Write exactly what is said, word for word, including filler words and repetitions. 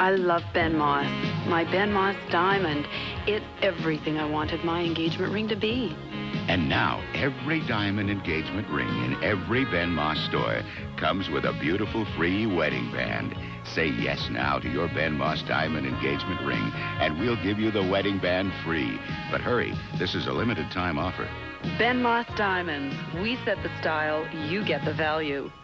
I love Ben Moss. My Ben Moss diamond. It's everything I wanted my engagement ring to be. And now, every diamond engagement ring in every Ben Moss store comes with a beautiful free wedding band. Say yes now to your Ben Moss diamond engagement ring, and we'll give you the wedding band free. But hurry, this is a limited time offer. Ben Moss Diamonds. We set the style, you get the value.